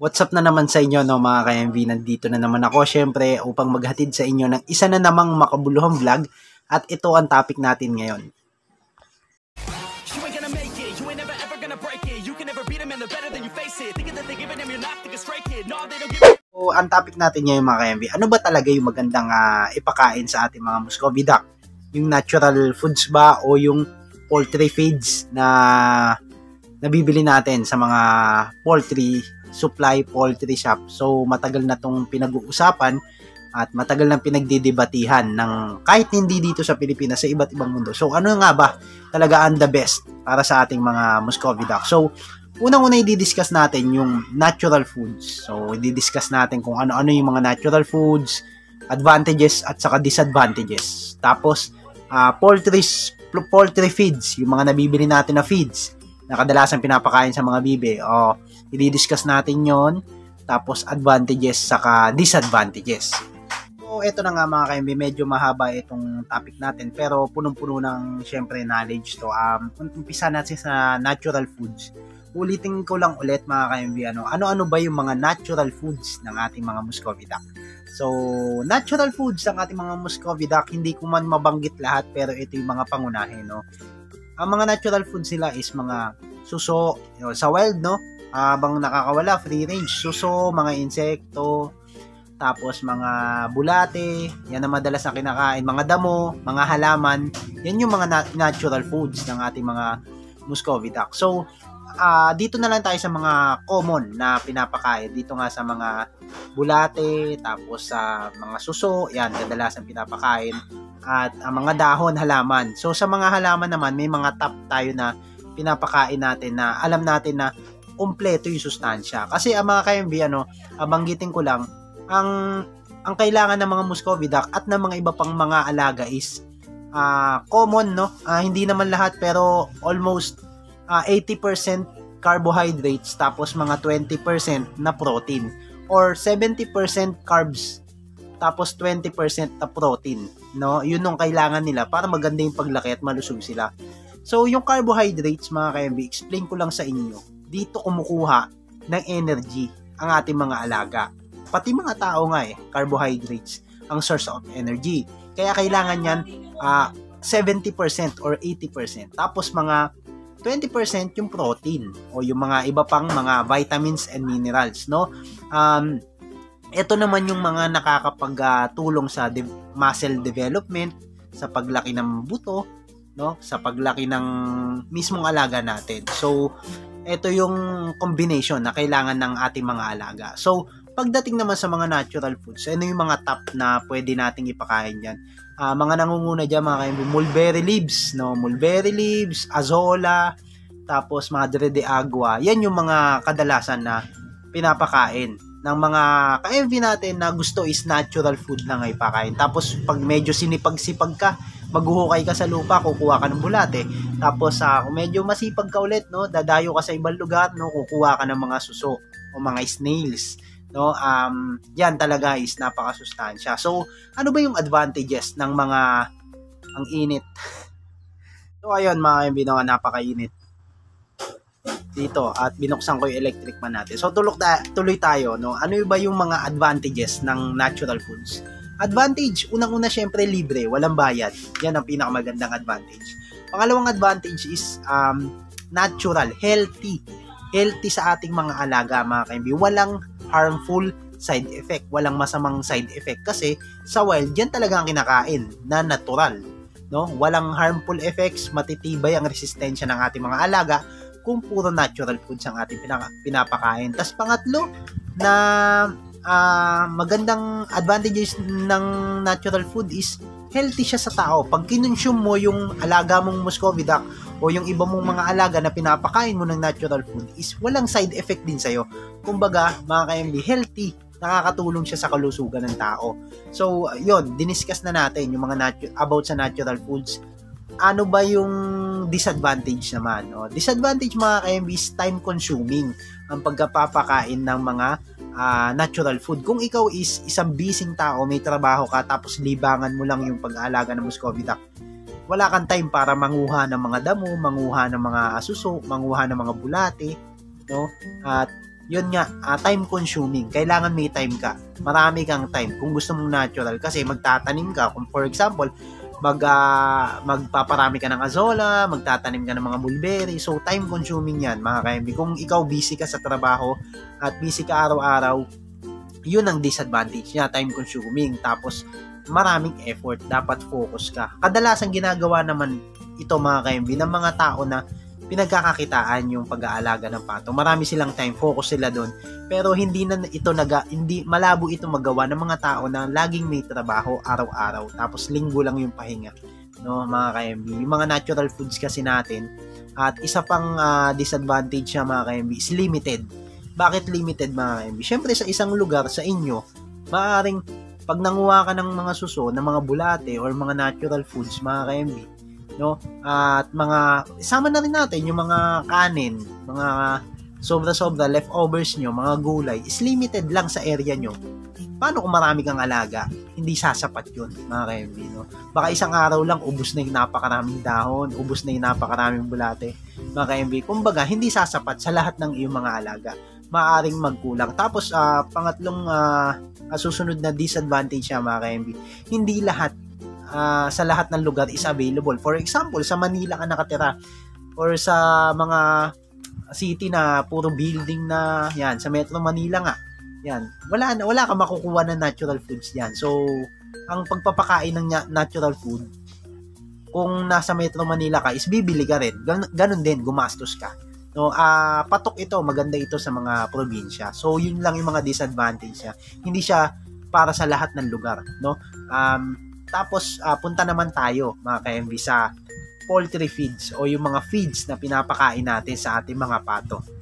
What's up na naman sa inyo, no, mga ka-MV? Nandito na naman ako, syempre, upang maghatid sa inyo ng isa na namang makabuluhang vlog. At ito ang topic natin ngayon. So, ang topic natin ngayon, mga ka-MV, ano ba talaga yung magandang ipakain sa ating mga Muscovy duck? Yung natural foods ba o yung poultry feeds na nabibili natin sa mga poultry poultry shop. So, matagal na tong pinag-uusapan at matagal nang pinagdidebatihan ng kahit hindi dito sa Pilipinas, sa iba't ibang mundo. So, ano nga ba talaga ang the best para sa ating mga Muscovy duck? So, unang-una i-discuss natin yung natural foods. So, i-discuss natin kung ano-ano yung mga natural foods, advantages at saka disadvantages. Tapos, poultry feeds, yung mga nabibili natin na feeds na kadalasan pinapakain sa mga bibe. O, i-discuss natin yon. Tapos, advantages saka disadvantages. So, ito na nga mga ka-MB, medyo mahaba itong topic natin, pero punong-puno ng, syempre, knowledge to. Umpisa natin sa natural foods. Ulitin ko lang ulit mga ka-MB, ano-ano ba yung mga natural foods ng ating mga Muscovy duck? So, natural foods ng ating mga Muscovy duck, hindi ko man mabanggit lahat, pero ito yung mga pangunahin, no? Ang mga natural foods nila is mga suso, sa wild, no? Habang nakakawala, free range, suso, mga insekto, tapos mga bulate, yan na madalas na kinakain, mga damo, mga halaman, yan yung mga natural foods ng ating mga Muscovy duck. So, dito na lang tayo sa mga common na pinapakain. Dito nga sa mga bulate, tapos sa mga suso, yan, kadalasan pinapakain. At ang mga dahon, halaman. So, sa mga halaman naman, may mga top tayo na pinapakain natin na alam natin na kumpleto yung sustansya. Kasi ang mga ka-MV, banggitin ko lang, ang kailangan ng mga Muscovy duck at ng mga iba pang mga alaga is common, no? Hindi naman lahat, pero almost 80% carbohydrates, tapos mga 20% na protein, or 70% carbs, tapos 20% na protein, no? Yun yung kailangan nila para maganda yung paglaki at malusog sila. So, yung carbohydrates, mga ka-MV, explain ko lang sa inyo. Dito kumukuha ng energy ang ating mga alaga. Pati mga tao nga carbohydrates ang source of energy. Kaya kailangan yan 70% or 80%. Tapos mga 20% yung protein o yung mga iba pang mga vitamins and minerals, no? Ito naman yung mga nakakapagtulong sa muscle development, sa paglaki ng buto, no? Sa paglaki ng mismong alaga natin. So, ito yung combination na kailangan ng ating mga alaga. So, pagdating naman sa mga natural foods, ano yung mga top na pwede nating ipakain dyan? Mga nangunguna dyan, mga kaibigan, mulberry leaves, no? Mulberry leaves, azola, tapos madre de agua. Yan yung mga kadalasan na pinapakain ng mga ka-MV natin na gusto is natural food lang ay pakain. Tapos, pag medyo sinipag-sipag ka, maghuhukay ka sa lupa, kukuha ka ng bulate. Tapos, kung medyo masipag ka ulit, no, dadayo ka sa ibang lugar, no, kukuha ka ng mga suso o mga snails. No, yan talaga is napakasustansya. So, ano ba yung advantages ng mga ang init? So, ayun mga kaibigan, napakainit dito at binuksan ko yung electric fan natin. So, tuloy tayo, no? Ano ba yung mga advantages ng natural foods? Advantage, unang-una syempre libre, walang bayad. Yan ang pinakamagandang advantage. Pangalawang advantage is natural, healthy. Healthy sa ating mga alaga, mga kaibigan. Walang harmful side effect, walang masamang side effect kasi sa wild yan talaga ang kinakain na natural, no? Walang harmful effects, matitibay ang resistensya ng ating mga alaga kung puro natural foods ang ating pinapakain. Tas pangatlo na magandang advantages ng natural food is healthy siya sa tao. Pag kinonsume mo yung alaga mong Muscovy duck o yung iba mong mga alaga na pinapakain mo ng natural food is walang side effect din sa'yo. Kumbaga, mga ka-MB, healthy, nakakatulong siya sa kalusugan ng tao. So, yun, diniscuss na natin yung mga about sa natural foods. Ano ba yung disadvantage naman? No? Disadvantage, mga ka-MB, is time consuming ang pagpapakain ng mga natural food. Kung ikaw is isang busy tao, may trabaho ka, tapos libangan mo lang yung pag-aalaga ng Muscovy duck, wala kang time para manguha ng mga damo, manguha ng mga suso, manguha ng mga bulate, no? At yun nga, time consuming. Kailangan may time ka. Marami kang time kung gusto mong natural, kasi magtatanim ka. Kung for example, magpaparami ka ng azola, magtatanim ka ng mga mulberry. So, time consuming yan, mga ka-MB. Kung ikaw busy ka sa trabaho at busy ka araw-araw, yun ang disadvantage niya, time consuming. Tapos, maraming effort, dapat focus ka. Kadalasan ginagawa naman ito, mga ka-MB, ng mga tao na pinagkakakitaan yung pag-aalaga ng pato. Marami silang time, focus sila doon. Pero hindi malabo ito magawa ng mga tao na laging may trabaho araw-araw, tapos linggo lang yung pahinga. No, mga ka-MB. Yung mga natural foods kasi natin, at isa pang disadvantage niya, mga ka-MB, is limited. Bakit limited, mga ka-MB? Syempre sa isang lugar sa inyo, maaaring pag nanguha ka ng mga suso, ng mga bulate or mga natural foods, mga ka-MB, no? At mga isama na rin natin yung mga kanin, mga sobra-sobra leftovers nyo, mga gulay, is limited lang sa area nyo. Paano kung marami kang alaga? Hindi sasapat yun, mga ka-MB, no? Baka isang araw lang, ubos na yung napakaraming dahon, ubos na yung napakaraming bulate, mga ka-MB. Kumbaga, hindi sasapat sa lahat ng iyong mga alaga. Maaring magkulang. Tapos, pangatlong susunod na disadvantage siya, mga ka-MB, hindi lahat sa lahat ng lugar is available. For example, sa Manila ka nakatira or sa mga city na puro building na yan, sa Metro Manila nga, yan, wala ka makukuha ng natural foods yan. So, ang pagpapakain ng natural food, kung nasa Metro Manila ka, is bibili ka rin. Ganun din, gumastos ka. No, patok ito, maganda ito sa mga probinsya. So, yun lang yung mga disadvantage niya. Hindi siya para sa lahat ng lugar, no? Tapos, punta naman tayo, mga ka-MB, sa poultry feeds o yung mga feeds na pinapakain natin sa ating mga pato.